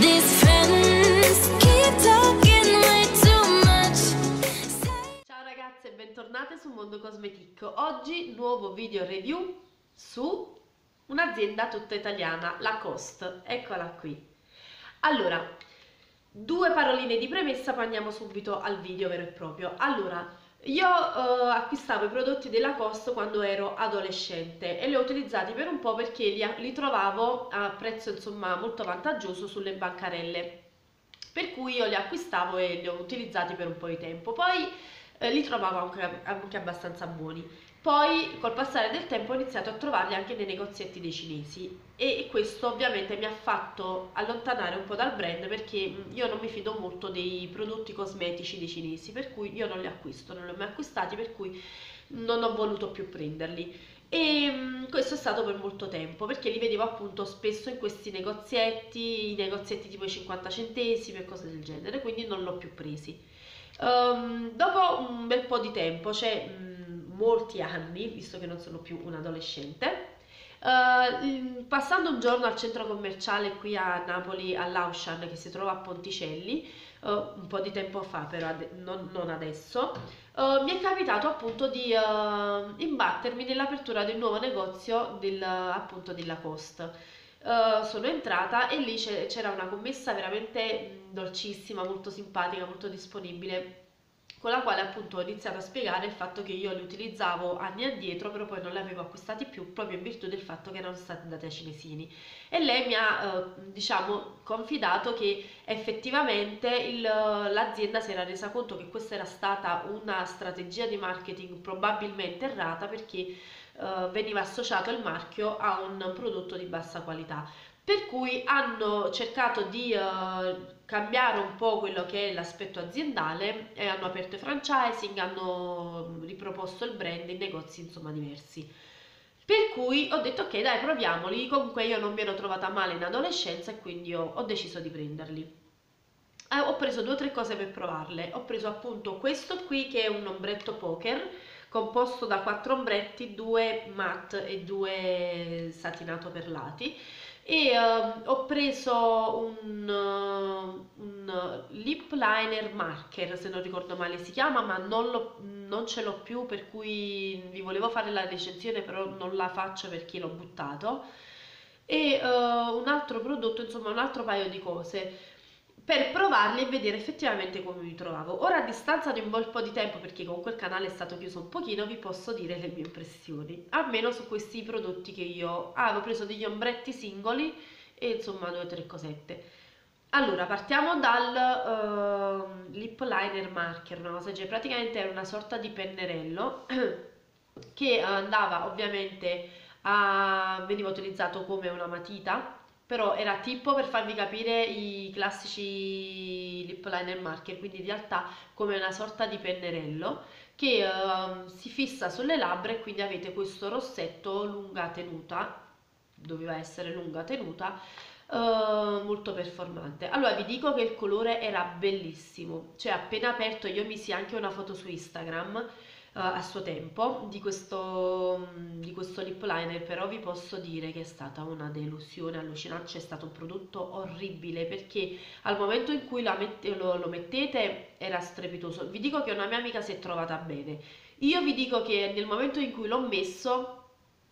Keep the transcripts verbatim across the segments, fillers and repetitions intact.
These friends keep talking way too much. Ciao ragazze e bentornate su Mondo Cosmetic. Oggi nuovo video review su un'azienda tutta italiana, Lacoste. Eccola qui. Allora, due paroline di premessa, poi andiamo subito al video vero e proprio. Allora, io eh, acquistavo i prodotti della Lacoste quando ero adolescente e li ho utilizzati per un po' perché li, li trovavo a prezzo insomma molto vantaggioso sulle bancarelle, per cui io li acquistavo e li ho utilizzati per un po' di tempo. Poi eh, li trovavo anche, anche abbastanza buoni. Poi col passare del tempo ho iniziato a trovarli anche nei negozietti dei cinesi e questo ovviamente mi ha fatto allontanare un po' dal brand, perché io non mi fido molto dei prodotti cosmetici dei cinesi, per cui io non li acquisto, non li ho mai acquistati, per cui non ho voluto più prenderli. E mh, questo è stato per molto tempo, perché li vedevo appunto spesso in questi negozietti, i negozietti tipo i cinquanta centesimi e cose del genere, quindi non l'ho più presi. Um, dopo un bel po' di tempo, cioè mh, molti anni, visto che non sono più un adolescente, uh, passando un giorno al centro commerciale qui a Napoli, all'Auchan, che si trova a Ponticelli, uh, un po' di tempo fa, però ade non, non adesso, uh, mi è capitato appunto di uh, imbattermi nell'apertura del nuovo negozio del, appunto della Lacoste. Uh, sono entrata e lì c'era una commessa veramente dolcissima, molto simpatica, molto disponibile, con la quale appunto ho iniziato a spiegare il fatto che io li utilizzavo anni addietro, però poi non li avevo acquistati più proprio in virtù del fatto che erano stati dati ai cinesini, e lei mi ha uh, diciamo confidato che effettivamente l'azienda si era resa conto che questa era stata una strategia di marketing probabilmente errata, perché Uh, veniva associato il marchio a un prodotto di bassa qualità, per cui hanno cercato di uh, cambiare un po' quello che è l'aspetto aziendale e hanno aperto i franchising, hanno riproposto il brand in negozi insomma diversi. Per cui ho detto ok, dai, proviamoli. Comunque io non mi ero trovata male in adolescenza e quindi ho, ho deciso di prenderli. Eh, ho preso due o tre cose per provarle. Ho preso appunto questo qui, che è un ombretto poker composto da quattro ombretti, due matte e due satinato perlati, e uh, ho preso un, uh, un lip liner marker, se non ricordo male si chiama, ma non, lo, non ce l'ho più, per cui vi volevo fare la recensione però non la faccio perché l'ho buttato, e uh, un altro prodotto, insomma un altro paio di cose per provarli e vedere effettivamente come mi trovavo. Ora, a distanza di un bel po' di tempo, perché comunque il canale è stato chiuso un pochino, vi posso dire le mie impressioni, almeno su questi prodotti che io ah, avevo preso degli ombretti singoli e insomma due o tre cosette. Allora, partiamo dal uh, lip liner marker, una cosa, cioè praticamente era una sorta di pennarello che andava ovviamente a, veniva utilizzato come una matita, però era tipo, per farvi capire, i classici lip liner marker, quindi in realtà come una sorta di pennarello che uh, si fissa sulle labbra, e quindi avete questo rossetto lunga tenuta, doveva essere lunga tenuta, uh, molto performante. Allora vi dico che il colore era bellissimo, cioè appena aperto io misi anche una foto su Instagram Uh, a suo tempo di questo, di questo lip liner, però vi posso dire che è stata una delusione allucinante, è stato un prodotto orribile, perché al momento in cui la mette, lo, lo mettete era strepitoso. Vi dico che una mia amica si è trovata bene, io vi dico che nel momento in cui l'ho messo,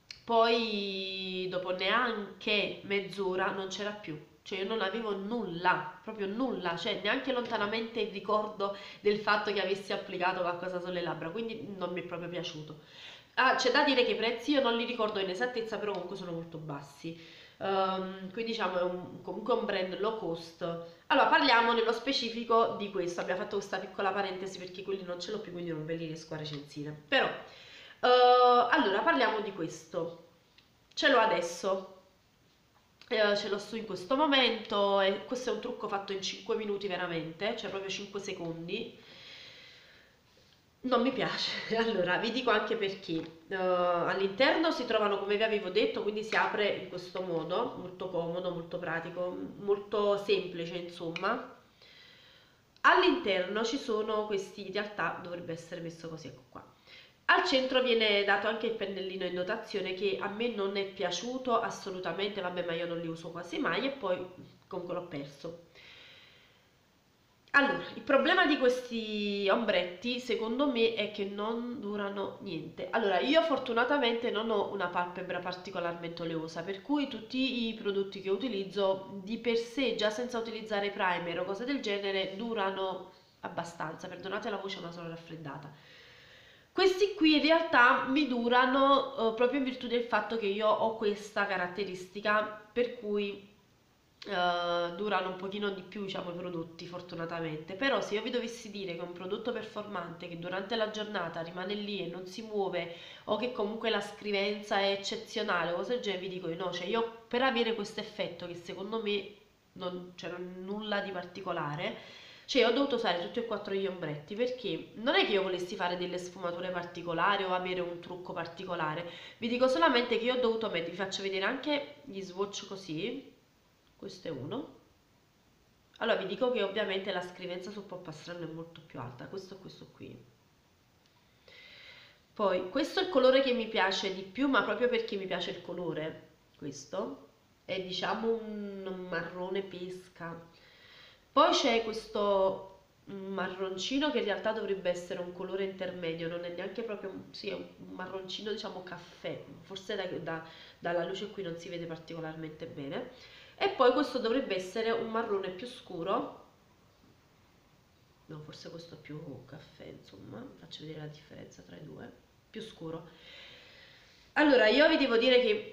poi dopo neanche mezz'ora non c'era più. Cioè io non avevo nulla, proprio nulla, cioè neanche lontanamente il ricordo del fatto che avessi applicato qualcosa sulle labbra, quindi non mi è proprio piaciuto. Ah, c'è da dire che i prezzi io non li ricordo in esattezza, però comunque sono molto bassi. Um, quindi diciamo è un, comunque un brand low cost. Allora parliamo nello specifico di questo, abbiamo fatto questa piccola parentesi perché quelli non ce l'ho più, quindi non ve li riesco a recensire. Però, uh, allora parliamo di questo. Ce l'ho adesso. Eh, ce l'ho su in questo momento, e questo è un trucco fatto in cinque minuti veramente, cioè proprio cinque secondi. Non mi piace. Allora vi dico anche perché. Uh, all'interno si trovano, come vi avevo detto, quindi si apre in questo modo, molto comodo, molto pratico, molto semplice insomma. All'interno ci sono questi, in realtà dovrebbe essere messo così, ecco qua. Al centro viene dato anche il pennellino in dotazione che a me non è piaciuto assolutamente, vabbè, ma io non li uso quasi mai e poi comunque l'ho perso. Allora, il problema di questi ombretti secondo me è che non durano niente. Allora, io fortunatamente non ho una palpebra particolarmente oleosa, per cui tutti i prodotti che utilizzo di per sé, già senza utilizzare primer o cose del genere, durano abbastanza. Perdonate la voce, ma sono raffreddata. Questi qui in realtà mi durano eh, proprio in virtù del fatto che io ho questa caratteristica per cui eh, durano un pochino di più, diciamo, i prodotti fortunatamente. Però se io vi dovessi dire che è un prodotto performante che durante la giornata rimane lì e non si muove o che comunque la scrivenza è eccezionale o cose del genere, vi dico di no. Cioè io per avere questo effetto che secondo me non c'era nulla di particolare, cioè ho dovuto usare tutti e quattro gli ombretti perché non è che io volessi fare delle sfumature particolari o avere un trucco particolare. Vi dico solamente che io ho dovuto mettere, vi faccio vedere anche gli swatch così. Questo è uno. Allora vi dico che ovviamente la scrivenza sul polpastrello è molto più alta, questo è questo qui. Poi questo è il colore che mi piace di più, ma proprio perché mi piace il colore. Questo è diciamo un marrone pesca. Poi c'è questo marroncino che in realtà dovrebbe essere un colore intermedio, non è neanche proprio, sì, è un marroncino diciamo caffè, forse da, da, dalla luce qui non si vede particolarmente bene. E poi questo dovrebbe essere un marrone più scuro, no, forse questo è più caffè, insomma, faccio vedere la differenza tra i due, più scuro. Allora, io vi devo dire che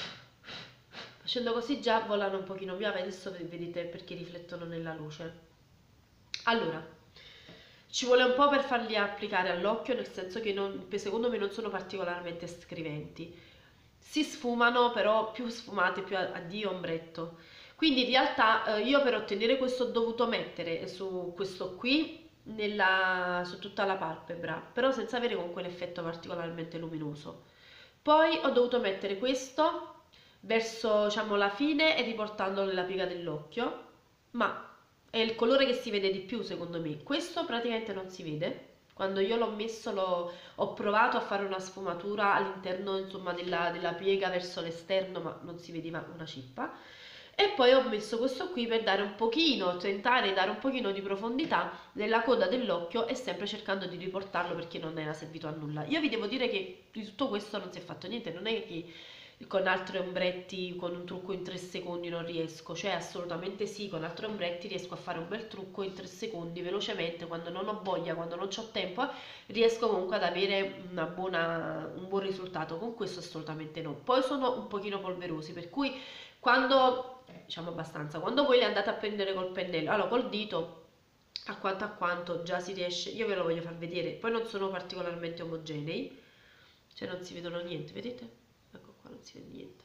facendo così già volano un pochino via, adesso vedete perché riflettono nella luce. Allora, ci vuole un po' per farli applicare all'occhio, nel senso che non, secondo me non sono particolarmente scriventi. Si sfumano, però più sfumate, più addio ombretto. Quindi in realtà eh, io per ottenere questo ho dovuto mettere su questo qui, nella, su tutta la palpebra, però senza avere comunque l'effetto particolarmente luminoso. Poi ho dovuto mettere questo verso diciamo la fine e riportandolo nella piega dell'occhio, ma è il colore che si vede di più secondo me. Questo praticamente non si vede. Quando io l'ho messo l'ho, ho provato a fare una sfumatura all'interno insomma della, della piega verso l'esterno, ma non si vedeva una cippa. E poi ho messo questo qui per dare un pochino, tentare di dare un pochino di profondità nella coda dell'occhio e sempre cercando di riportarlo perché non era servito a nulla. Io vi devo dire che di tutto questo non si è fatto niente, non è che con altri ombretti, con un trucco in tre secondi non riesco, cioè assolutamente sì, con altri ombretti riesco a fare un bel trucco in tre secondi, velocemente, quando non ho voglia, quando non ho tempo, riesco comunque ad avere una buona, un buon risultato. Con questo assolutamente no. Poi sono un pochino polverosi, per cui quando, diciamo abbastanza, quando voi li andate a prendere col pennello, allora col dito, a quanto a quanto già si riesce, io ve lo voglio far vedere, poi non sono particolarmente omogenei, cioè non si vedono niente, vedete? Ecco qua, non si vede niente.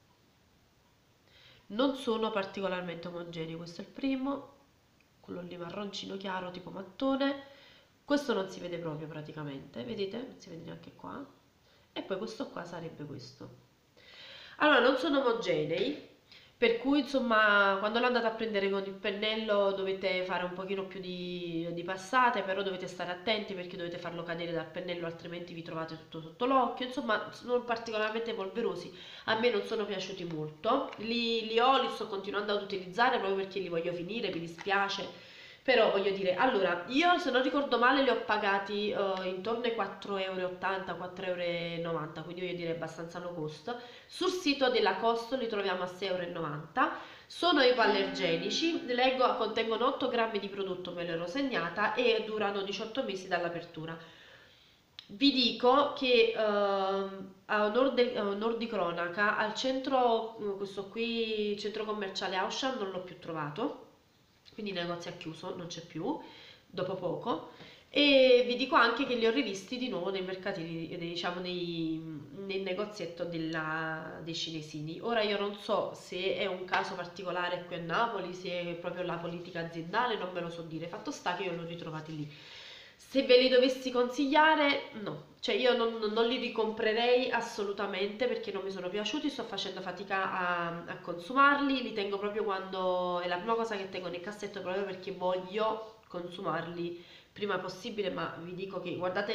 Non sono particolarmente omogenei, questo è il primo, quello lì marroncino chiaro tipo mattone, questo non si vede proprio praticamente, vedete? Non si vede neanche qua. E poi questo qua sarebbe questo. Allora, non sono omogenei, per cui insomma quando lo andate a prendere con il pennello dovete fare un pochino più di, di passate, però dovete stare attenti perché dovete farlo cadere dal pennello, altrimenti vi trovate tutto sotto l'occhio. Insomma, sono particolarmente polverosi, a me non sono piaciuti molto, li, li ho, li sto continuando ad utilizzare proprio perché li voglio finire, mi dispiace. Però voglio dire, allora, io se non ricordo male li ho pagati eh, intorno ai quattro e ottanta euro, quattro e novanta euro, quindi voglio dire abbastanza low cost. Sul sito della Costo li troviamo a sei e novanta euro. Sono ipoallergenici, leggo contengono otto grammi di prodotto, me l'ero segnata, e durano diciotto mesi dall'apertura. Vi dico che ehm, a onor, de- a onor di cronaca, al centro, eh, questo qui, centro commerciale Auchan, non l'ho più trovato, quindi il negozio è chiuso, non c'è più, dopo poco. E vi dico anche che li ho rivisti di nuovo nei mercatini, diciamo nei, nel negozietto della, dei cinesini. Ora io non so se è un caso particolare qui a Napoli, se è proprio la politica aziendale, non ve lo so dire. Fatto sta che io li ho ritrovati lì. Se ve li dovessi consigliare, no, cioè io non, non li ricomprerei assolutamente perché non mi sono piaciuti, sto facendo fatica a, a consumarli, li tengo proprio quando è la prima cosa che tengo nel cassetto proprio perché voglio consumarli prima possibile, ma vi dico che guardate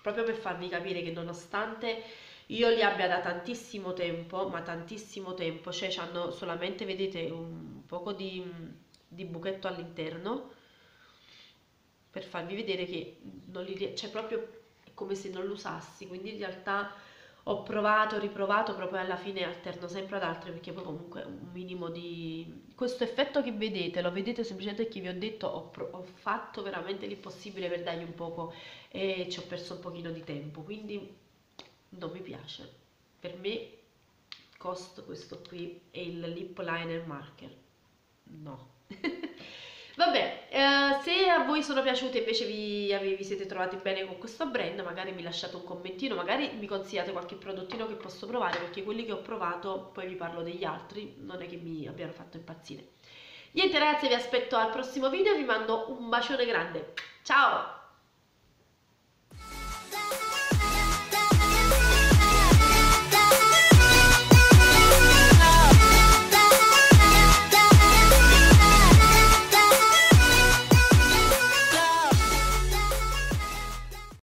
proprio per farvi capire che nonostante io li abbia da tantissimo tempo, ma tantissimo tempo, cioè hanno solamente, vedete, un poco di, di buchetto all'interno, per farvi vedere che non li, cioè proprio è come se non lo usassi, quindi in realtà ho provato, riprovato, proprio alla fine alterno sempre ad altre, perché poi comunque un minimo di... Questo effetto che vedete, lo vedete semplicemente perché vi ho detto, ho, pro- ho fatto veramente l'impossibile per dargli un poco e ci ho perso un pochino di tempo, quindi non mi piace. Per me cost questo qui è il lip liner marker, no. Vabbè, eh, se a voi sono piaciute invece vi, vi siete trovati bene con questo brand, magari mi lasciate un commentino, magari mi consigliate qualche prodottino che posso provare, perché quelli che ho provato, poi vi parlo degli altri, non è che mi abbiano fatto impazzire. Niente ragazzi, vi aspetto al prossimo video, vi mando un bacione grande, ciao!